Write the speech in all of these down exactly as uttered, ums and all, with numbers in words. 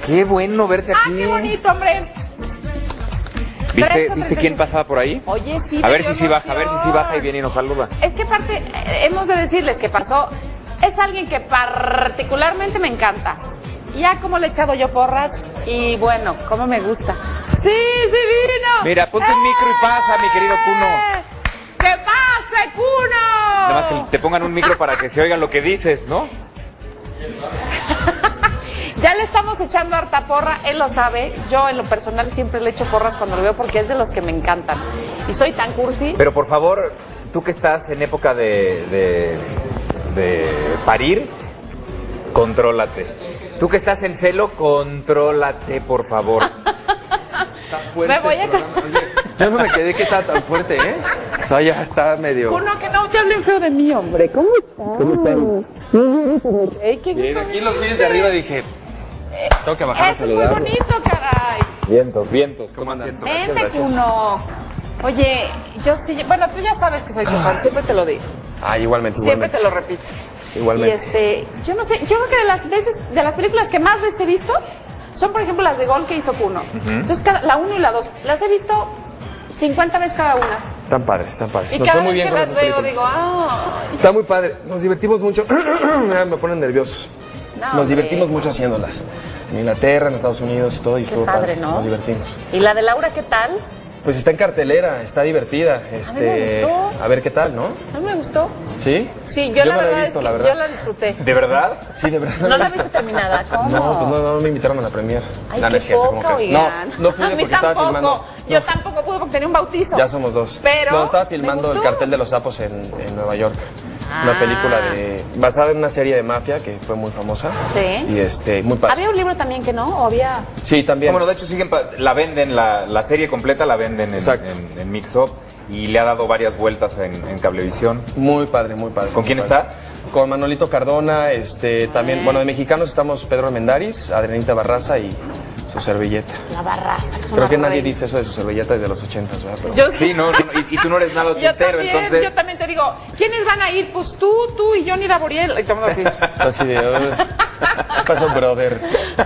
Qué bueno verte aquí. ¡Ah, qué bonito, hombre! ¿Viste, ¿viste quién pasaba por ahí? Oye, sí. A ver si sí baja, a ver si sí baja y viene y nos saluda. Es que aparte, eh, hemos de decirles que pasó. Es alguien que particularmente me encanta. Ya como le he echado yo porras y bueno, como me gusta. ¡Sí, sí vino! Mira, ponte un micro y pasa, mi querido Cuno. ¡Que pase, Cuno! Además que te pongan un micro para que se oiga lo que dices, ¿no? Ya le estamos echando harta porra, él lo sabe. Yo en lo personal siempre le echo porras cuando lo veo porque es de los que me encantan. Y soy tan cursi. Pero por favor, tú que estás en época de, de, de parir, contrólate. Tú que estás en celo, contrólate, por favor. Está fuerte. Me voy a... Oye, yo no me quedé que estaba tan fuerte, ¿eh? O sea, ya está medio... Uno que no te hablen feo de mí, hombre. ¿Cómo estás? ¿Cómo estás? Ey, qué Bien, gusto aquí en los verte. vídeos de arriba dije... Tengo que bajar a Eso es muy saludarlo. bonito, caray. Vientos, vientos. ¿Cómo andan? siento. Gracias, Vente, gracias. Cuno. Oye, yo sí... Bueno, tú ya sabes que soy tu fan. Siempre te lo digo. Ah, igualmente, Siempre igualmente. te lo repito. Igualmente. Y este... Yo no sé... Yo creo que de las veces... De las películas que más veces he visto... Son, por ejemplo, las de Gol que hizo Cuno. Entonces, cada, la uno y la dos. Las he visto cincuenta veces cada una. Están padres, están padres. Y Nos cada fue muy vez bien que con las esas veo, películas. digo, ah... Está muy padre, nos divertimos mucho. Me ponen nerviosos. No, Nos hombre. divertimos mucho haciéndolas. En Inglaterra, en Estados Unidos y todo, y Qué estuvo padre, ¿no? Nos divertimos. ¿Y la de Laura qué tal? Pues está en cartelera, está divertida. Este, gustó. a ver qué tal, ¿no? A mí me gustó. ¿Sí? Sí, yo, la no la verdad he visto, es que la verdad. yo la disfruté. ¿De verdad? Sí, de verdad. ¿No he la visto. viste terminada? ¿Cómo? No, pues no, no me invitaron a la premier. Ay, No, no qué es cierto, ¿cómo poca, crees? oigan. No, no pude A mí porque estaba tampoco. filmando. Yo No, tampoco pude porque tenía un bautizo. ya somos dos. Pero, No, estaba ¿me filmando el gustó? cartel de los sapos en, en Nueva York. Ah. Una película de basada en una serie de mafia que fue muy famosa. Sí. Y este, muy padre. ¿Había un libro también que no? ¿O había...? Sí, también. Bueno, de hecho siguen pa- la venden, la, la serie completa la venden en, Exacto. en, en Mix Up y le ha dado varias vueltas en, en Cablevisión. Muy padre, muy padre. ¿Con muy quién padre. estás? Con Manolito Cardona, este, también, bueno, de mexicanos estamos Pedro Armendáriz, Adrianita Barraza y su servilleta. La Barraza, que es Creo una que nadie reina. dice eso de su servilleta desde los ochentas, ¿verdad? Pero- Yo Sí, no, no, y, y tú no eres nada Yo ochentero, también, entonces... yo también te digo, ¿quiénes van a ir? Pues tú, tú y Johnny Laboriel. Y todo el mundo así. Así de, "Uy, ¿qué pasó, brother?"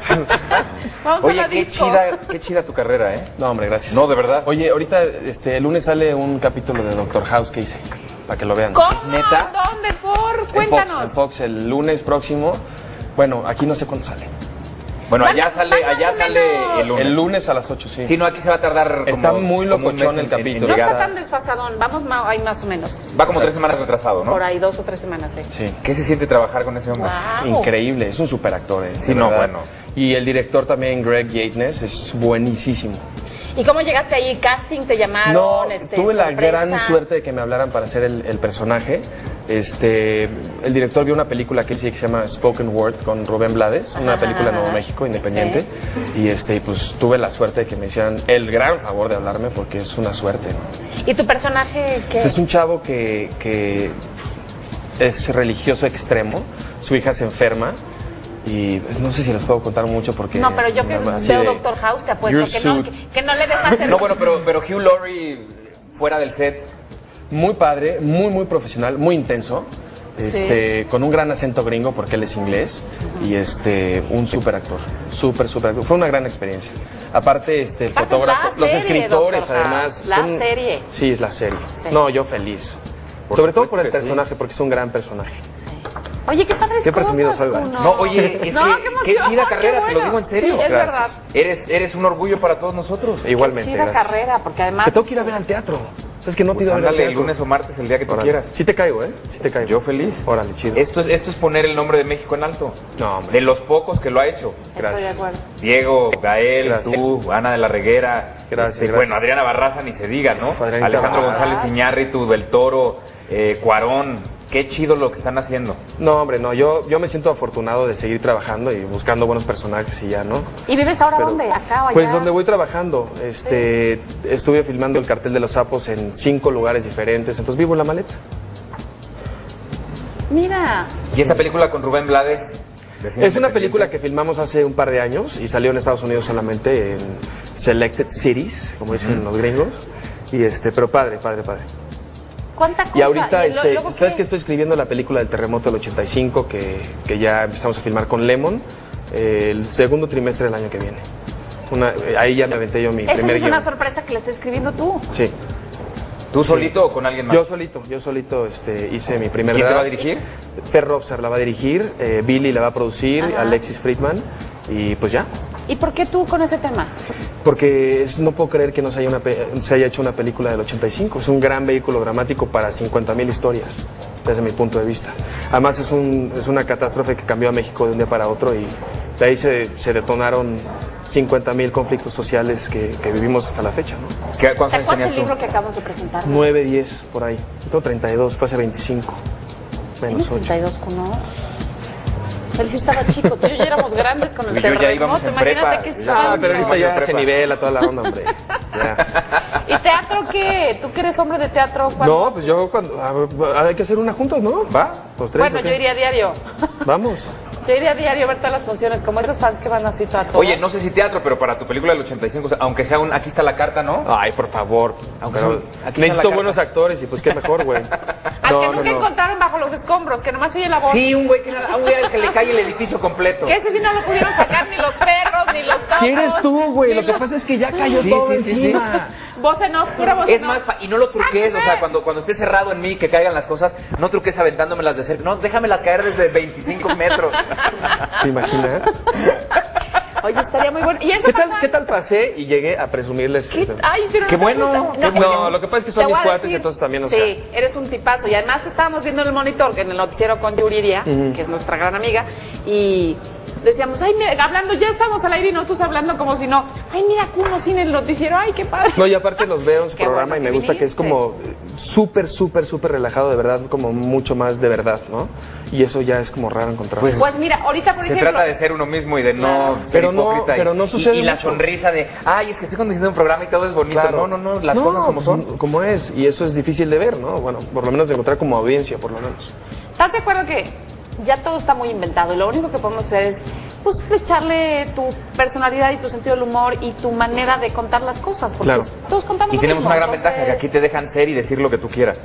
Vamos Oye, a la qué disco. chida, qué chida tu carrera, ¿eh? No, hombre, gracias. No, de verdad. Oye, ahorita, este, el lunes sale un capítulo de Doctor House que hice, para que lo vean. ¿Cómo? ¿Neta? ¿Dónde? ¿Por? En Fox, Cuéntanos. en Fox, el lunes próximo. Bueno, aquí no sé cuándo sale. Bueno, Van- allá sale, van más allá o sale menos. el lunes. El lunes a las ocho, sí. Sí, no, aquí se va a tardar como, Está muy como un locochón mes el en- en- en capítulo. No llegar. está tan desfasadón. Vamos ma- ahí más o menos. Va como tres semanas retrasado, ¿no? Por ahí dos o tres semanas, ¿eh? Sí. ¿Qué se siente trabajar con ese hombre? Wow. Increíble, es un super actor, ¿eh? Sí, de no, verdad. bueno. Y el director también, Greg Yaitnes, es buenísimo. ¿Y cómo llegaste ahí? ¿Casting te llamaron? No, este, tuve la sorpresa? gran suerte de que me hablaran para hacer el, el personaje. Este, el director vio una película que él sí que se llama Spoken Word con Rubén Blades, una Ajá, película de Nuevo ajá. México, independiente. Y este, pues tuve la suerte de que me hicieran el gran favor de hablarme porque es una suerte, ¿no? ¿Y tu personaje qué? Es un chavo que, que es religioso extremo, su hija se enferma. Y pues, no sé si les puedo contar mucho porque... No, pero yo que así veo de, Doctor House te apuesto "Your que no, suit". que, que no le dejas hacer... No, bueno, pero, pero Hugh Laurie fuera del set. Muy padre, muy, muy profesional, muy intenso. Este, con un gran acento gringo porque él es inglés y este un súper actor, súper, súper actor. Fue una gran experiencia. Aparte, este, el Aparte, fotógrafo, la los serie, escritores, Doctor House, además. la son- serie. Sí, es la serie. Sí. No, yo feliz. Por Sobre todo supuesto por el que sí. personaje, porque es un gran personaje. Sí. Oye, qué padres Qué presumido cosas, soy, ¿verdad? Kuno. No, oye, es No, que qué qué, emoción, chida qué carrera, te lo bueno. digo en serio. Sí, es Gracias. verdad. Eres, eres un orgullo para todos nosotros. Igualmente. Qué chida gracias. carrera, porque además... Te tengo que ir a ver al teatro. Es que no te Pues he ido a ver al ándale el teatro. lunes o martes, el día que tú Órale. quieras. Sí te caigo, ¿eh? Sí te caigo. Yo feliz. Órale, chido. Esto es, esto es poner el nombre de México en alto. No, hombre. De los pocos que lo ha hecho. Gracias. Estoy de acuerdo. Diego, Gael, Gracias. tú, Ana de la Reguera. Gracias, este, gracias. Bueno, Adriana Barraza ni se diga, ¿no? Uf, Adrianita Alejandro Barraza. González Iñárritu, del Toro, eh, Cuarón. Qué chido lo que están haciendo. No, hombre, no. Yo, yo me siento afortunado de seguir trabajando y buscando buenos personajes y ya, ¿no? ¿Y vives ahora Pero- dónde? ¿Acá o allá? Pues donde voy trabajando. Este, estuve filmando el cartel de los sapos en cinco lugares diferentes, entonces vivo en la maleta. Mira, ¿Y esta película con Rubén Blades? de cine Es una independiente? película que filmamos hace un par de años y salió en Estados Unidos solamente en Selected Cities, como dicen los gringos. Y este, pero padre, padre, padre. ¿cuánta cosa? Y ahorita, ¿Y lo- este, luego ¿sabes qué? que estoy escribiendo la película del terremoto del ochenta y cinco que, que ya empezamos a filmar con Lemon? eh, el segundo trimestre del año que viene. Una, eh, ahí ya me aventé yo mi Esa primer es una guión. sorpresa que le estás escribiendo tú. Sí. ¿Tú solito o con alguien más? Yo solito, yo solito este, hice mi primer ¿Quién te va a draft. dirigir? Fer Robser la va a dirigir, eh, Billy la va a producir, Ajá. Alexis Friedman, y pues ya. ¿Y por qué tú con ese tema? Porque es- no puedo creer que no se haya, una pe- se haya hecho una película del ochenta y cinco. Es un gran vehículo dramático para cincuenta mil historias, desde mi punto de vista. Además es, un, es una catástrofe que cambió a México de un día para otro y de ahí se, se detonaron cincuenta mil conflictos sociales que, que vivimos hasta la fecha, ¿no? ¿Qué, ¿Te ¿Cuántos años acuerdas tenías el tú? libro que acabas de presentar? nueve, diez, por ahí. Tengo treinta y dos, fue hace veinticinco. Menos Tienes ocho. treinta y dos, ¿no? Él sí estaba chico, tú y yo ya éramos grandes con el Yo ya terremoto. íbamos en Imagínate prepa. qué Ya, sueño. Ah, pero ahorita ya Prepa. se nivela toda la onda, hombre. Ya. ¿Y teatro qué? ¿Tú que eres hombre de teatro? ¿cuándo? No, pues yo cuando... a- hay que hacer una juntos, ¿no? ¿Va? Los tres. Bueno, ¿o qué? yo iría a diario. Vamos. Yo iría a diario a ver todas las funciones, como esos fans que van así a todas. Oye, no sé si teatro, pero para tu película del ochenta y cinco, o sea, aunque sea un... Aquí está la carta, ¿no? Ay, por favor. Aunque Pero son- aquí está la necesito carta. buenos actores y pues qué mejor, güey. Al No, que no, nunca no. encontraron bajo los escombros, que nomás oye la voz. Sí, un güey que, nada, un güey al que le cae el edificio completo. Que ese sí no lo pudieron sacar ni los perros, ni los topos. Si eres tú, güey, ni lo que los- pasa es que ya cayó Sí, todo sí, sí, sí. encima. Voz en off, pura voz Es en más, off. pa- y no lo truques, o sea, cuando, cuando esté cerrado en mí, que caigan las cosas, no truques aventándomelas de cerca. No, déjamelas caer desde veinticinco metros. ¿Te imaginas? Oye, estaría muy bueno. ¿Y eso ¿Qué tal, pasa? ¿Qué tal pasé y llegué a presumirles? ¿Qué? este, Ay, pero Qué no bueno, sabes- qué bueno. No, lo que pasa es que Te son mis voy a cuates, decir- entonces también, o sí, sea... eres un tipazo. Y además te estábamos viendo en el monitor, que en el noticiero con Yuridia, que es nuestra gran amiga, y decíamos, ay, mira, hablando, ya estamos al aire y nosotros hablando como si no. Ay, mira, Kuno sin el noticiero, ay, qué padre. No, y aparte los veo en su Qué programa bueno y me que gusta que es viniste. como eh, súper, súper, súper relajado, de verdad, como mucho más de verdad, ¿no? Y eso ya es como raro encontrar. Pues, Pues mira, ahorita, por Se ejemplo... trata de ser uno mismo y de no Claro. ser Pero no- hipócrita. y- pero no y- sucede Y, la mucho. sonrisa de, ay, es que estoy conduciendo un programa y todo es bonito. Claro. No, no, no, las No, cosas como pues, son. Como es, y eso es difícil de ver, ¿no? Bueno, por lo menos de encontrar como audiencia, por lo menos. ¿Estás de acuerdo que ya todo está muy inventado y lo único que podemos hacer es pues echarle tu personalidad y tu sentido del humor y tu manera de contar las cosas? Porque Claro. todos contamos Y lo tenemos mismo, una gran entonces- ventaja, que aquí te dejan ser y decir lo que tú quieras.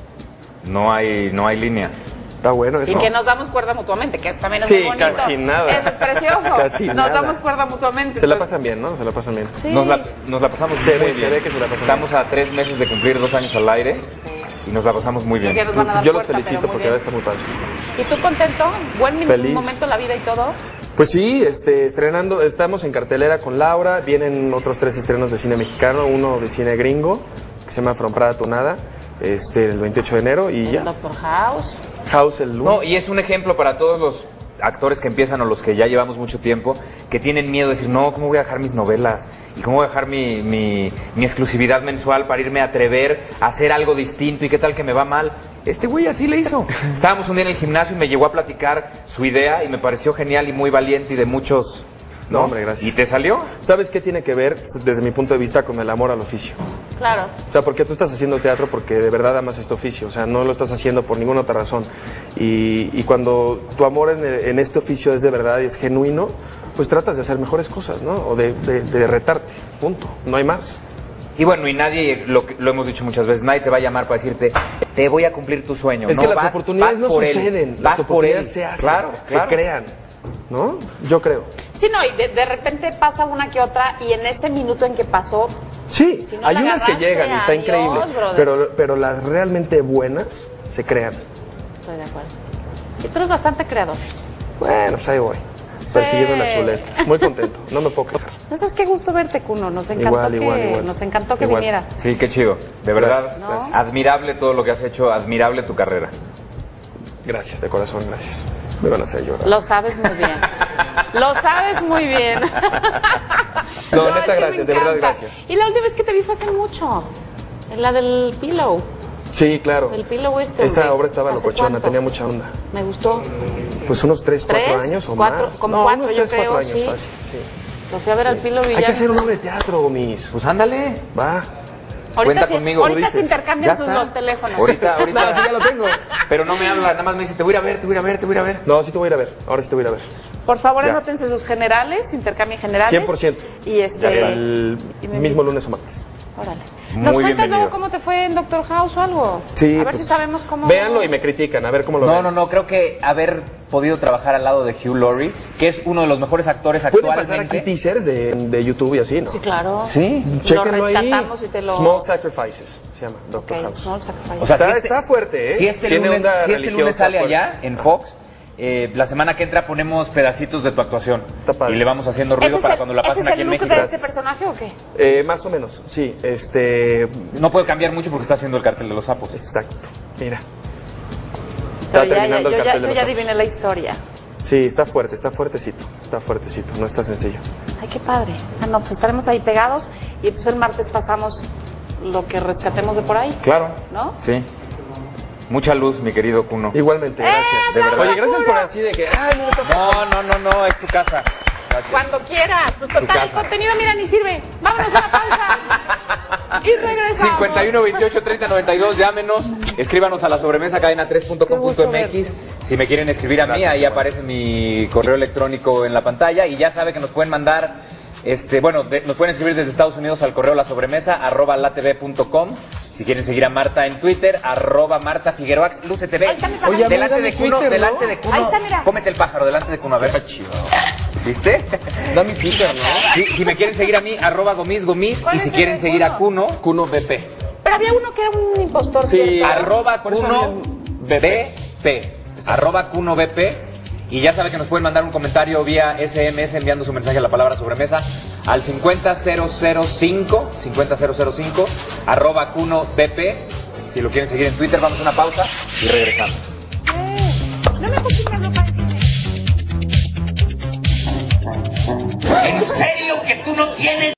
No hay, no hay línea. Está bueno eso. Y que nos damos cuerda mutuamente, que eso también es Sí, muy bonito. casi nada. Eso es precioso. Casi nos nada. damos cuerda mutuamente. Se la entonces- pasan bien, ¿no? Se la pasan bien. Sí. Nos la, nos la pasamos Se muy ve, se bien. ve que se la pasan Estamos a tres meses de cumplir dos años al aire y nos la pasamos muy bien. Porque nos van a dar Yo los puerta, felicito pero muy porque va a bien. estar muy padre. ¿Y tú contento? ¿Buen min- Feliz. momento en la vida y todo? Pues sí, este, estrenando, estamos en cartelera con Laura, vienen otros tres estrenos de cine mexicano, uno de cine gringo, que se llama From Prada to Nada, este, el veintiocho de enero, y ya. Doctor House. House el lunes. No, y es un ejemplo para todos los actores que empiezan o los que ya llevamos mucho tiempo, que tienen miedo de decir, no, ¿cómo voy a dejar mis novelas? ¿Y cómo voy a dejar mi, mi, mi exclusividad mensual para irme a atrever a hacer algo distinto? ¿Y qué tal que me va mal? Este güey así le hizo. Estábamos un día en el gimnasio y me llegó a platicar su idea y me pareció genial y muy valiente y de muchos... No, hombre, gracias. ¿Y te salió? ¿Sabes qué tiene que ver, desde mi punto de vista, con el amor al oficio? Claro. O sea, porque tú estás haciendo teatro porque de verdad amas este oficio, o sea, no lo estás haciendo por ninguna otra razón. Y, y cuando tu amor en, el- en este oficio es de verdad y es genuino, pues tratas de hacer mejores cosas, ¿no? O de, de- de retarte, punto, no hay más. Y bueno, y nadie, lo, que- lo hemos dicho muchas veces, nadie te va a llamar para decirte, te voy a cumplir tu sueño. Es No, que las vas- oportunidades vas no por él, suceden, vas las por él. oportunidades se hacen, Claro, claro. se crean, ¿no? Yo creo. Sí, no, y de, de repente pasa una que otra y en ese minuto en que pasó, Sí, Si no hay la unas que agarraste, llegan y está adiós, increíble, brother. pero, pero las realmente buenas se crean. estoy de acuerdo. Y tú eres bastante creador. Bueno, pues ahí voy, persiguiendo la chuleta. Muy contento, no me puedo quejar. No sabes qué gusto verte, Kuno. Nos encantó Igual, que, igual, igual. Nos encantó que Igual. vinieras. Sí, qué chido. De verdad, Gracias, ¿no? gracias. admirable todo lo que has hecho, admirable tu carrera. Gracias, de corazón, gracias. Me van a hacer llorar. Lo sabes muy bien. Lo sabes muy bien. No, es neta, que me gracias, de verdad, encanta. gracias. Y la última vez que te vi fue hace mucho. En la del Pillow. Sí, claro. El Pillow este. Esa güey. obra estaba ¿Hace locochona, cuánto? tenía mucha onda. Me gustó. Pues unos tres, cuatro ¿Tres? años o Cuatro, más. como No, cuatro, unos yo tres, cuatro creo, años, sí. fácil, sí. Lo fui a ver al Pillow y Hay ya. que hacer un obra de teatro, Gomis. Pues ándale. Va. Ahorita Cuenta sí- conmigo, Ahorita se dices. intercambian Ya sus está. dos teléfonos. Ahorita, ahorita. No, sí, ya lo tengo. Pero no me habla, nada más me dice, te voy a ir a ver, te voy a ir a ver, te voy a ir a ver. No, sí te voy a ir a ver. Ahora sí te voy a ir a ver. Por favor, Ya. anótense sus generales, intercambien generales. cien por ciento. Y este. El y me- mismo lunes o martes. Órale. ¿Nos Muy cuentas bienvenido. luego cómo te fue en Doctor House o algo? Sí, A ver pues, si sabemos cómo... Véanlo y me critican, a ver cómo lo No, ven. no, no, creo que haber podido trabajar al lado de Hugh Laurie, que es uno de los mejores actores Pueden pasar actualmente. aquí teasers de, de YouTube y así, ¿no? Sí, claro. Sí, Chéquenlo ahí. rescatamos y te lo... Small Sacrifices se llama Doctor Ok, House. Small Sacrifice. O sea, Está- si este- está fuerte, ¿eh? Si este Tiene lunes, onda si este lunes religiosa sale fuerte. allá en Fox, eh, la semana que entra ponemos pedacitos de tu actuación. Está padre. Y le vamos haciendo ruido ¿Ese es para el- cuando la ¿Ese pasen es aquí el en look México. de ese personaje o qué? Eh, más o menos, sí. Este. No puede cambiar mucho porque está haciendo el cartel de los sapos. Exacto. Mira. Pero Está ya, ya, terminando yo el ya, cartel de yo los ya sapos. adiviné la historia. Sí, está fuerte, está fuertecito. Está fuertecito, no está sencillo. Ay, qué padre. Ah, no, pues estaremos ahí pegados y entonces el martes pasamos lo que rescatemos de por ahí. Claro. ¿No? Sí. Mucha luz, mi querido Kuno. Igualmente, gracias. de verdad. Oye, gracias por así de que. Ay, no, está No, no, no, no, es tu casa. Gracias. Cuando quieras. Pues total, el casa. contenido, mira, ni sirve. Vámonos a la pausa. Y regresamos. cincuenta y uno, veintiocho, treinta, noventa y dos, llámenos, escríbanos a la sobremesa cadena tres punto com punto m x. Si me quieren escribir a mí, Gracias, ahí Iván. aparece mi correo electrónico en la pantalla y ya sabe que nos pueden mandar, este, bueno, de- nos pueden escribir desde Estados Unidos al correo la sobremesa arroba latv punto com. Si quieren seguir a Marta en Twitter, arroba Marta Figueroa, Luce T V. Ahí está mi pájaro. Oye, delante dame de Kuno, Twitter, ¿no? delante de Kuno. Ahí está, mira. Cómete el pájaro, delante de Kuno, a ver. ¿Viste? Da mi Twitter, ¿no? Si, si me quieren seguir a mí, arroba gomis gomis. ¿Cuál Y es si el quieren de seguir a Kuno? Kuno, Kuno B P. Pero había uno que era un impostor, Sí, ¿cierto? Arroba Por eso Kuno había un B P. Arroba Kuno B P. Y ya sabe que nos pueden mandar un comentario vía S M S enviando su mensaje a la palabra sobremesa al cincuenta cero cero cinco, cincuenta cero cero cinco, arroba Kuno B P. Si lo quieren seguir en Twitter, vamos a una pausa y regresamos. Eh, no me acostumbro a para el cine. ¿En serio que tú no tienes